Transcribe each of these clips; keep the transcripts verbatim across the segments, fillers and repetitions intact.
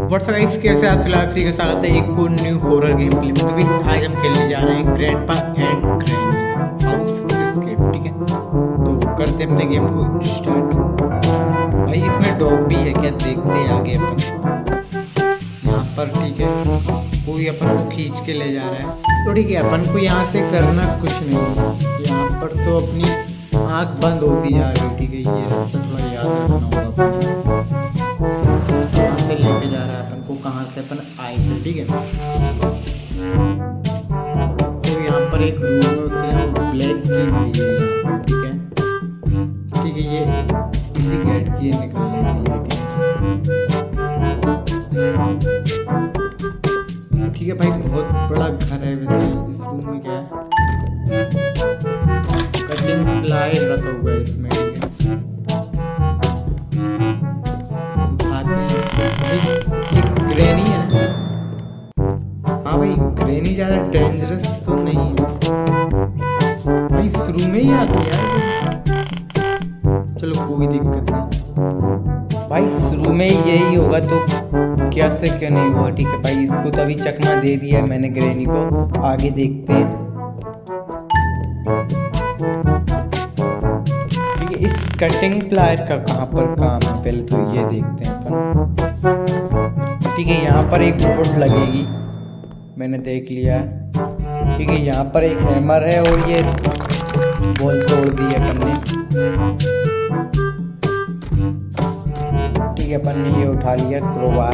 WhatsApp guys, कैसे आप चला आप के साथ है एक न्यू हॉरर गेम प्ले में। तो भी आज हम खेलने जा रहे हैं grandpa and granny house escape. ठीक है, तो करते अपने गेम को स्टार्ट। भाई इसमें डॉग भी है क्या, देखते हैं आगे अपन यहाँ पर। ठीक है, कोई अपन को खींच के ले जा रहा है। तो ठीक है, अपन को यहाँ से करना कुछ नहीं है। यहाँ पर तो अपनी आँख बंद होती जा रही है। ठीक है, ये रास्ता थोड़ा याद रखना होगा। लेके जा रहा है अपन को कहाँ से अपन आए थे। ठीक है, तो यहाँ पर एक रूम होते हैं और ब्लैक की हुई है। ठीक है ठीक है, ये इसी गेट की निकलने के लिए। ठीक है भाई, बहुत बड़ा घर है। वैसे इस रूम में क्या है, कटिंग प्लाई रखा हुआ है इसमें। ग्रैनी है ना, हाँ भाई ग्रैनी ज़्यादा डेंजरस तो नहीं है भाई, शुरू में ही आ गई यार। चलो कोई दिक्कत नहीं भाई, शुरू में ही यही होगा तो क्या से क्या नहीं हुआ। ठीक है भाई, इसको तो अभी चकमा दे दिया है मैंने ग्रैनी को। आगे देखते हैं। ठीक है, इस कटिंग प्लायर का कहाँ पर काम है पहले तो ये देखते हैं अपन। ठीक है, यहाँ पर एक बोर्ड लगेगी, मैंने देख लिया है। ठीक है, यहाँ पर एक हैमर है और ये बॉल तोड़ दी है अपन ने। ठीक है, अपन ने ये उठा लिया क्रोबार।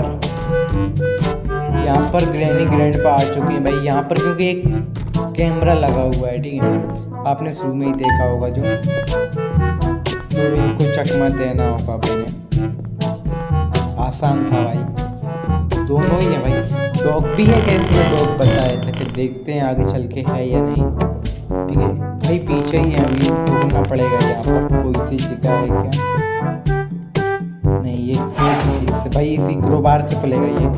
यहाँ पर ग्रैनी ग्रैंडपा आ चुके हैं भाई। यहाँ पर क्योंकि एक कैमरा लगा हुआ है। ठीक है, आपने शुरू में ही देखा होगा जो, तो इनको चकमा देना होगा अपने। आसान था भाई, दोनों ही है भाई। डॉग भी है क्या इसमें, डॉग बताया था। फिर देखते हैं आगे चल के है या नहीं। ठीक है भाई, पीछे ही है, अभी ढूंढना पड़ेगा यहाँ पर कोई सी जगह है क्या। नहीं, ये से भाई इसी क्रोबार से खुलेगा ये।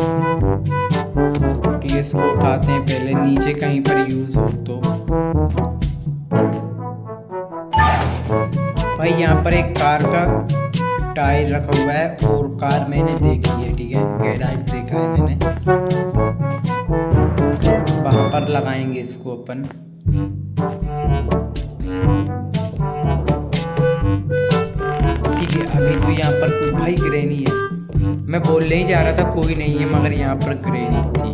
ठीक है, इसको उठाते हैं पहले, नीचे कहीं पर यूज हो तो। भाई यहाँ पर एक कार का टायर रखा हुआ है और कार मैंने देखी है। ठीक है, गैराज देखा है मैंने, वहां पर लगाएंगे इसको अपन। ठीक है, अभी तो यहाँ पर भाई ग्रैनी है। मैं बोलने ही जा रहा था कोई नहीं है, मगर यहाँ पर ग्रैनी थी।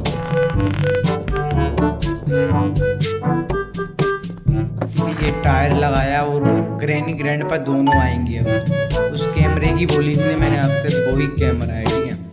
ये टायर लगाया और ग्रैनी ग्रैंडपा दोनों आएंगे। अब उस कैमरे की बोली थी मैंने आपसे, वही कैमरा है। ठीक है,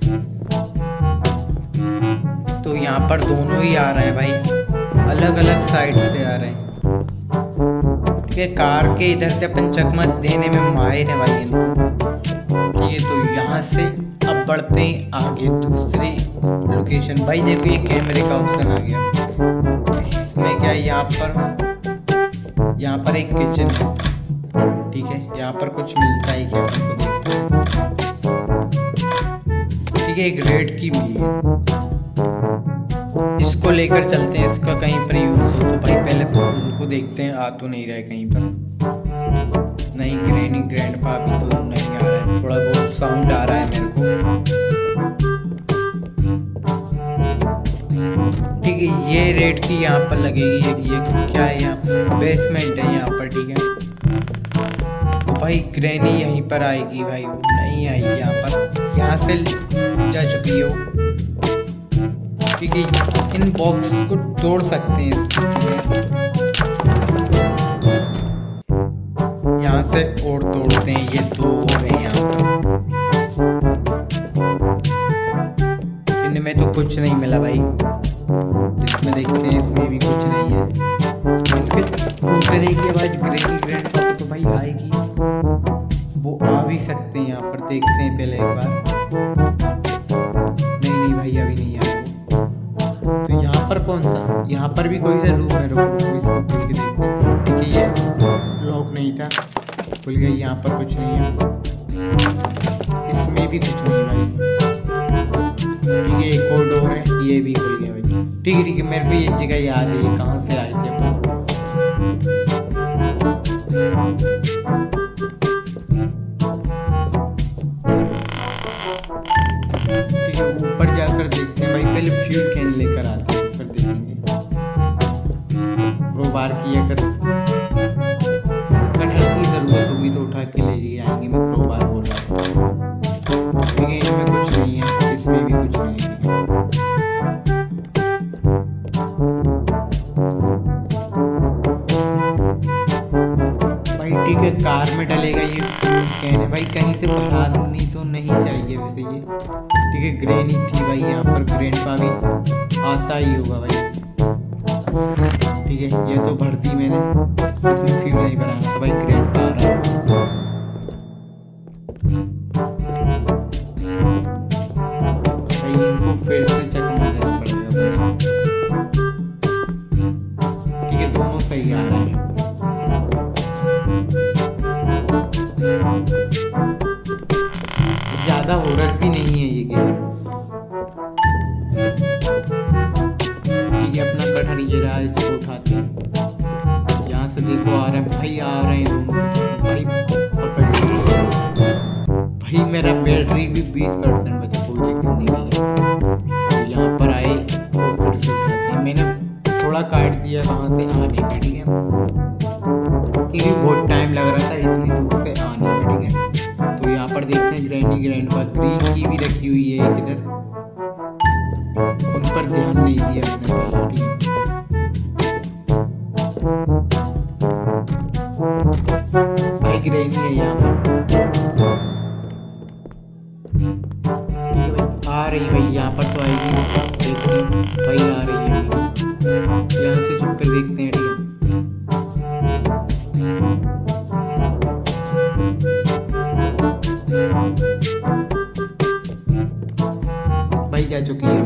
तो यहाँ पर दोनों ही आ रहे हैं भाई, अलग अलग साइड से आ रहे हैं। ठीक है, कार के इधर से अपन चकमा देने में माहिर है भाई इनको। ठीक है, तो यहाँ से अब बढ़ते हैं आगे दूसरी लोकेशन। भाई देखो ये कैमरे का ऑप्शन आ गया। इसमें क्या है, यहाँ पर यहाँ पर एक किचन है। ठीक है, यहाँ पर कुछ मिलता है क्या आपको देखते हैं। ठीक है, एक रेड की मिली है, इसको लेकर चलते हैं। इसका कहीं पर यूज हो तो भाई पहले उनको देखते हैं। आ तो नहीं रहे कहीं पर, नहीं ग्रैनी ग्रैंडपा अभी तो नहीं आ रहा है। थोड़ा बहुत साउंड आ रहा है मेरे को। ठीक है, ये रेड की यहाँ पर लगेगी। ये क्या है, यहाँ बेसमेंट है यहाँ पर। ठीक है, तो भाई ग्रैनी यहीं पर आएगी भाई, वो नहीं आई यहाँ पर, यहाँ से जा चुकी है वो। ठीक है, इन बॉक्स को तोड़ सकते हैं यहाँ से और तोड़ते हैं। ये दो और हैं यहाँ पर, इनमें तो कुछ नहीं मिला भाई। इसमें देखते हैं, इसमें भी कुछ नहीं है। दूसरे की आवाज ग्रैनी ग्रैंडपा तो भाई आएगी, वो आ भी सकते हैं यहाँ पर। देखते हैं पहले एक बार। नहीं नहीं भाई, अभी नहीं आया। तो यहाँ पर कौन सा, यहाँ पर भी कोई सा रूम है। इसको खोल के देखते हैं। ठीक है, ये लॉक नहीं था, खुल गई। यहाँ पर कुछ नहीं है, इसमें भी कुछ नहीं भाई। ठीक है, एक और डोर है, ये भी खुल गया भाई। ठीक है ठीक है, मेरे को ये जगह याद है, ये कहाँ से आए थे अपन। ठीक है, ऊपर जाकर देखते हैं भाई, पहले फ्यूल कैन लेकर आते हैं, फिर देखेंगे। क्रोबार की अगर कटहल की ज़रूरत होगी तो उठा के ले लिए आएंगे। मैं क्रोबार बोल रहा हूँ, ठीक है। इनमें कुछ नहीं है, इसमें भी कुछ नहीं है। भाई ठीक है, कार में डलेगा ये फ्यूल कैन है भाई, कहीं से भरानी तो नहीं चाहिए वैसे ये, ठीक है। ग्रेनी थी भाई यहाँ पर, ग्रैंडपा भी आता ही होगा भाई, ठीक है। ये तो भर दी मैंने, इसमें फ्यूल नहीं भराना था भाई, ग्रैंडपा आ रहा है। भाई इनको फिर से चकमा देना पड़ेगा, ठीक है। दोनों सही आ रहे हैं। ज़्यादा हॉरर भी नहीं है ये गेम, ठीक है। अपना कटहल ये रहा, इसको उठाते हैं। यहाँ से देखो आ रहा है भाई, आ रहे हैं दोनों भाई, पकड़ भाई। मेरा बैटरी भी बीस परसेंट बचा, कोई दिक्कत नहीं है। तो यहाँ पर आए तो फिर से उठाते हैं। मैंने थोड़ा काट दिया वहाँ से आने में, ठीक है, क्योंकि बहुत टाइम लग रहा था इतनी दूर से आने में, ठीक है। तो यहाँ पर देखते हैं ग्रैनी ग्रैंडपा ग्रीन की भी रखी हुई है एक इधर, उन पर ध्यान नहीं दिया मैंने पहले, ठीक है। भाई ग्रैनी है यहाँ पर, आ रही भाई, यहाँ पर तो आएगी, देखते हैं भाई आ रही है। यहाँ से चुप कर देखते हैं, ठीक है। भाई जा चुकी है,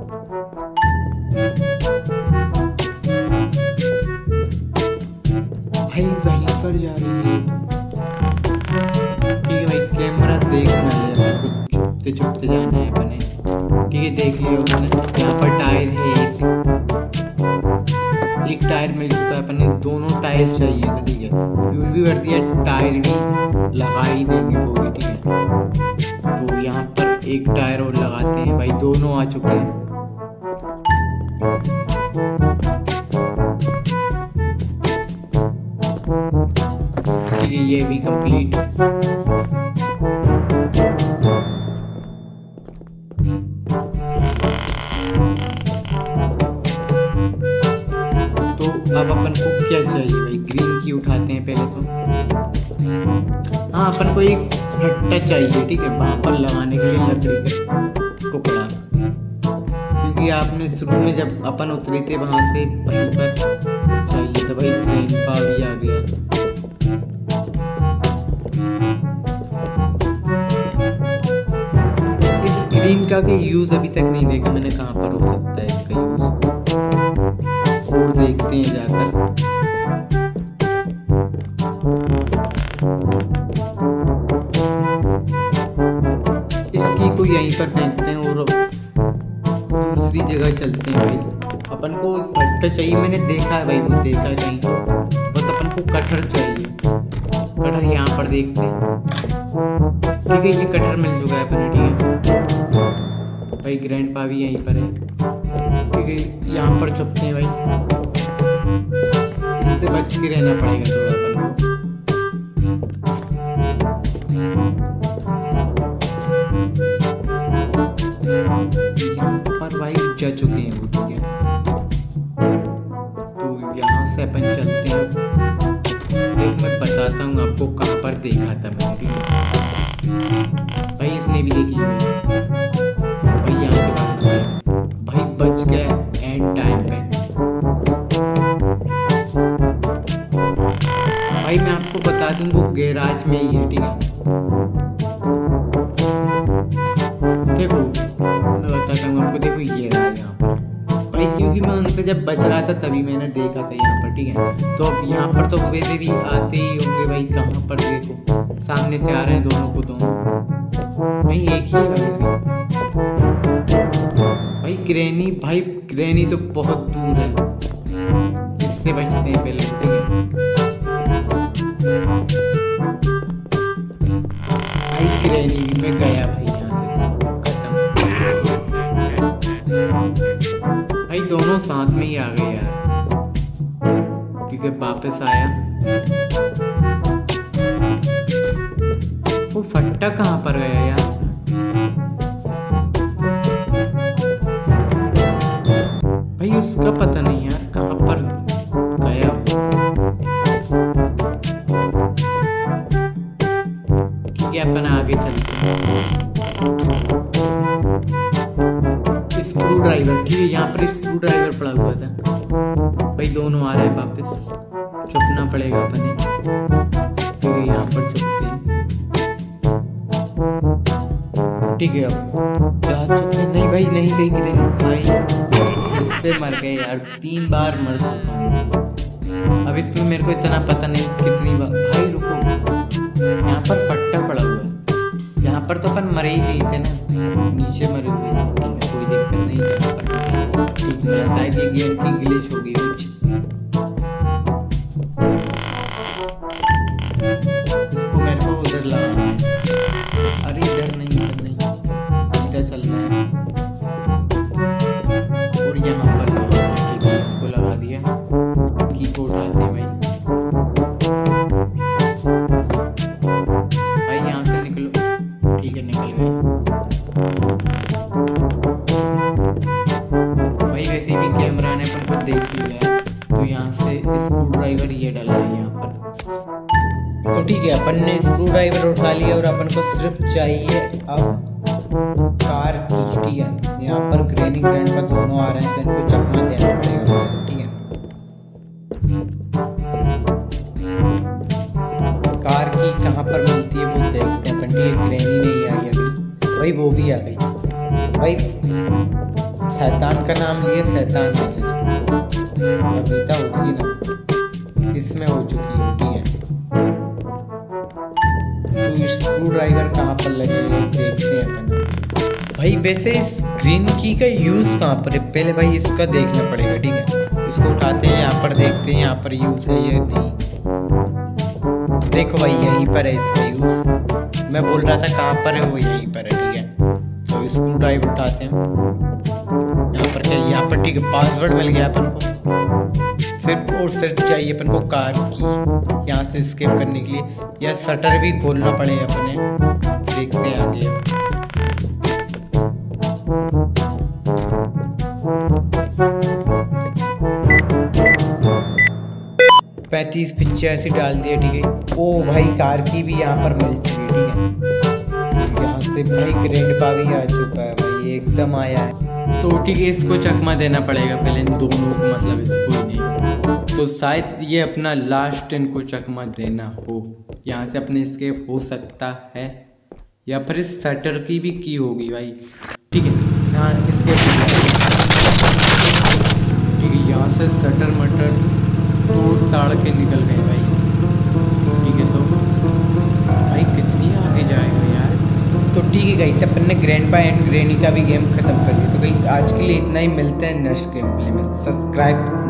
भाई वहीं पर जा रही है, ठीक है भाई। कैमरा देखना है, कुछ छुपते छुपते जाना है अपने, ठीक है। देख लिया मैंने, यहाँ पर टायर है एक, एक टायर मिल चुका है अपने, दोनों टायर चाहिए था, ठीक है। फ्यूल भी भर दिया, टायर भी लगा ही देंगे वो भी, ठीक है। तो यहाँ पर एक टायर और लगाते हैं भाई, दोनों आ चुके हैं। ठीक है, ये भी कंप्लीट। तो अब अपन को क्या चाहिए भाई, ग्रीन की उठाते हैं पहले तो। हाँ, अपन को एक फट्टा चाहिए, ठीक है, वहाँ पर लगाने के लिए लकड़ी का टुकड़ा, क्योंकि आपने शुरू में जब अपन उतरे थे वहाँ से वहीं पर चाहिए था भाई। ग्रैंडपा भी आ गया, इस ग्रीन का के यूज अभी तक नहीं देखा मैंने, कहाँ पर हो सकता है इसका यूज, और देखते हैं जाकर। इसकी को यहीं पर फेंकते हैं और दूसरी जगह चलते हैं भाई। अपन को भट्टा चाहिए, मैंने देखा है भाई, वो देखा है कहीं, बस अपन को कटहल चाहिए। कटहल यहाँ पर देखते हैं, ठीक है। ये कटहल मिल चुका है अपने, ठीक है भाई। ग्रैंडपा भी यहीं पर है, ठीक है। यहाँ पर छुपते हैं भाई, इससे बच के रहना पड़ेगा थोड़ा अपन को। यहाँ पर भाई जा चुके हैं वो, ठीक है। तो यहाँ से अपन चलते हैं, एक मैं बताता हूँ आपको कहाँ पर देखा था मैंने, ठीक है भाई। इसने भी देख लिया भाई, यहाँ से बात है भाई, बच गया एंड टाइम पे भाई। मैं आपको बता दूँ वो गैराज में ही है, ठीक है। देखो मैं बताता हूँ आपको, देखो ये रहा यहाँ पर भाई, क्योंकि मैं उनसे जब बच रहा था तभी मैंने देखा था यहाँ पर, ठीक है। तो अब यहाँ पर तो वैसे भी आते ही होंगे भाई, कहाँ पर देखो सामने से आ रहे हैं दोनों को, दोनों नहीं एक ही भाई। भाई ग्रैनी, भाई ग्रैनी तो बहुत दूर है, इससे बचते हैं पहले, ठीक है भाई। ग्रैनी में गया भाई, यहाँ से खत्म। दोनों साथ में ही आ गए यार, क्योंकि वापस आया। वो फट्टा कहाँ पर गया यार? भाई उसका पता नहीं यार कहाँ पर गया। ठीक है अपन आगे चलते हैं। स्क्रू ड्राइवर, ठीक है यहाँ पर स्क्रू ड्राइवर पड़ा हुआ था। भाई दोनों आ रहे हैं वापस, छुपना पड़ेगा अपने। ठीक है यहाँ पर छुपते हैं। ठीक है अब जा चुके हैं। नहीं भाई नहीं सही गिरेंगे भाई, इससे मर गए यार, तीन बार मर चुका। अब इसमें मेरे को इतना पता नहीं कितनी बार। भाई रुको, यहाँ पर फट्टा पड़ा हुआ है। यहाँ पर तो अपन मरे ही गए थे ना, नीचे मरे हुए थे। ठीक है कोई दिक्कत नहीं यहाँ पर। ठीक है शायद ये गेम की ग्लिच होगी कुछ। इसको मेरे को उधर लगाना है। अरे इधर नहीं, इधर नहीं, इधर चलना है और यहाँ पर लगाना है। ठीक है इसको लगा दिया। की को उठाते हैं भाई। भाई यहाँ से निकलो। ठीक है निकल गए। भाई वैसे भी कैमरा ने अपन को देख लिया है, तो यहाँ से स्क्रू ड्राइवर ये डाला है यहाँ पर। तो ठीक है अपन ने स्क्रू ड्राइवर उठा लिया और अपन को सिर्फ चाहिए अब कार की। ठीक है यहाँ पर ग्रैनी ग्रैंडपा दोनों आ रहे हैं, तो इनको चकमा देना पड़ेगा। ठीक है कार की कहाँ पर मिलती है वो देखते हैं अपन। ठीक है ग्रैनी नहीं आई अभी। भाई वो भी आ गई। भाई शैतान का नाम लिए, शैतान कविता होगी ना, इसमें हो चुकी है। ठीक है तो स्क्रू ड्राइवर कहाँ पर लगे हैं देखते हैं अपन। भाई वैसे इस ग्रीन की का यूज़ कहाँ पर है, पहले भाई इसका देखना पड़ेगा। ठीक है इसको उठाते हैं, यहाँ पर देखते हैं यहाँ पर यूज़ है या नहीं। देखो भाई यहीं पर है इसका यूज़। मैं बोल रहा था कहाँ पर है, वो यहीं पर है। ठीक है तो स्क्रू ड्राइवर उठाते हैं यहाँ पर। क्या यहाँ पर? ठीक है पासवर्ड मिल गया अपन को। फिर और सेट चाहिए अपन को कार की यहाँ से स्केप करने के लिए, या शटर भी खोलना पड़ेगा अपने। देखते हैं आगे। पैंतीस पिचासी डाल दिया। ठीक है ओ भाई कार की भी यहाँ पर मिल चुकी है। ठीक है यहाँ से भाई ग्रैंडपा भी आ चुका है भाई, एकदम आया है। तो ठीक है इसको चकमा देना पड़ेगा पहले इन दोनों को, मतलब इसको नहीं। तो शायद ये अपना लास्ट इनको चकमा देना हो, यहाँ से अपने एस्केप हो सकता है, या फिर इस शटर की भी की होगी भाई। ठीक है यहाँ एस्केप। ठीक है यहाँ से शटर मटर तोड़ ताड़ के निकल गए भाई। ठीक है तो भाई कितनी आगे जाएगा यार। तो ठीक है गाइस अपन ने ग्रैंडपा एंड ग्रैनी का भी गेम खत्म कर दिया। तो गाइस आज के लिए इतना ही, मिलते हैं नेक्स्ट गेम प्ले में। सब्सक्राइब